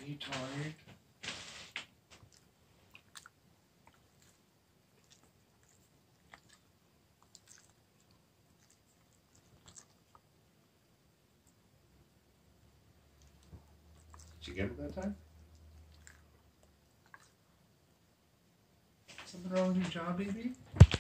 Are you tired? Did you get it that time? Something wrong with your jaw, baby?